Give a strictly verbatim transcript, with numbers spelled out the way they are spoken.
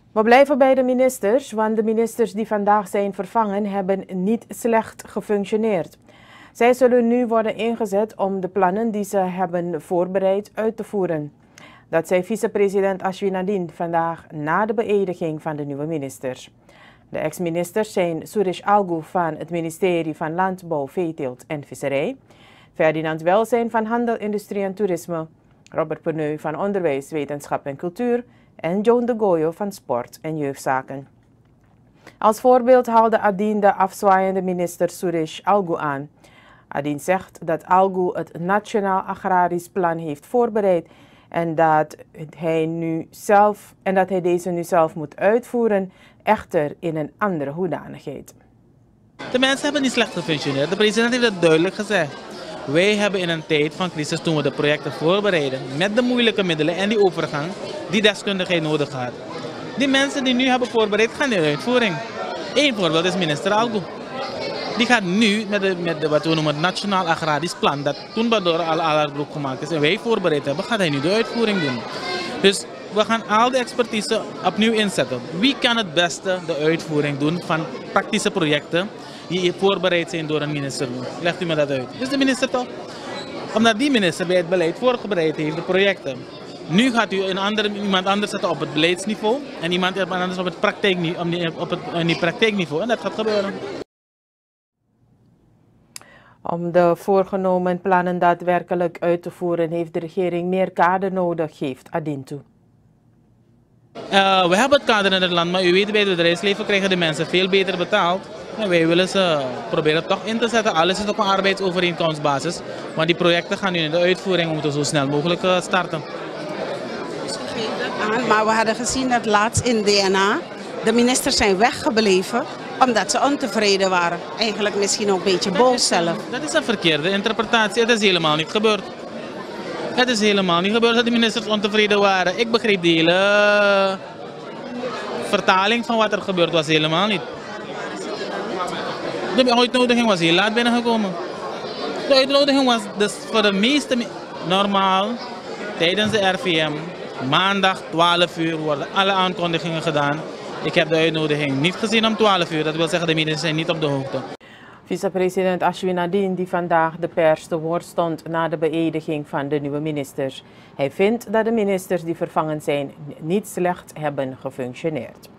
We blijven bij de ministers, want de ministers die vandaag zijn vervangen hebben niet slecht gefunctioneerd. Zij zullen nu worden ingezet om de plannen die ze hebben voorbereid uit te voeren. Dat zei vicepresident Ashwinadin vandaag na de beëdiging van de nieuwe ministers. De ex-ministers zijn Suresh Algu van het ministerie van Landbouw, Veeteelt en Visserij, Ferdinand Welzijn van Handel, Industrie en Toerisme, Robert Perneu van Onderwijs, Wetenschap en Cultuur en Joan de Goyo van Sport en Jeugdzaken. Als voorbeeld haalde Adin de afzwaaiende minister Suresh Algu aan. Adin zegt dat Algu het Nationaal Agrarisch Plan heeft voorbereid en dat hij, nu zelf, en dat hij deze nu zelf moet uitvoeren, echter in een andere hoedanigheid. De mensen hebben niet slecht gefunctioneerd. De president heeft het duidelijk gezegd. Wij hebben in een tijd van crisis, toen we de projecten voorbereiden, met de moeilijke middelen en die overgang, die deskundigheid nodig had. Die mensen die nu hebben voorbereid, gaan in uitvoering. Eén voorbeeld is minister Algu. Die gaat nu met, de, met de, wat we noemen het Nationaal Agrarisch Plan, dat toen door Al Groep gemaakt is en wij voorbereid hebben, gaat hij nu de uitvoering doen. Dus we gaan al die expertise opnieuw inzetten. Wie kan het beste de uitvoering doen van praktische projecten die voorbereid zijn door een minister? Legt u me dat uit. Dus de minister toch? Omdat die minister bij het beleid voorbereid heeft, de projecten. Nu gaat u een andere, iemand anders zetten op het beleidsniveau en iemand anders op het, praktijkniveau, op het op het praktijkniveau. En dat gaat gebeuren. Om de voorgenomen plannen daadwerkelijk uit te voeren heeft de regering meer kader nodig, geeft Adin toe. Uh, we hebben het kader in het land, maar u weet, bij het bedrijfsleven krijgen de mensen veel beter betaald. En wij willen ze proberen toch in te zetten. Alles is op een arbeidsovereenkomstbasis. Maar die projecten gaan nu in de uitvoering, we moeten zo snel mogelijk uh, starten. Maar we hadden gezien dat laatst in D N A de ministers zijn weggebleven omdat ze ontevreden waren. Eigenlijk misschien ook een beetje boos zelf. Dat is een verkeerde interpretatie. Het is helemaal niet gebeurd. Het is helemaal niet gebeurd dat de ministers ontevreden waren. Ik begreep die hele vertaling van wat er gebeurd was helemaal niet. De uitnodiging was heel laat binnengekomen. De uitnodiging was dus voor de meeste normaal tijdens de R V M. Maandag twaalf uur worden alle aankondigingen gedaan. Ik heb de uitnodiging niet gezien om twaalf uur. Dat wil zeggen, de ministers zijn niet op de hoogte. Vicepresident Ashwinadin die vandaag de pers te woord stond na de beëdiging van de nieuwe ministers. Hij vindt dat de ministers die vervangen zijn niet slecht hebben gefunctioneerd.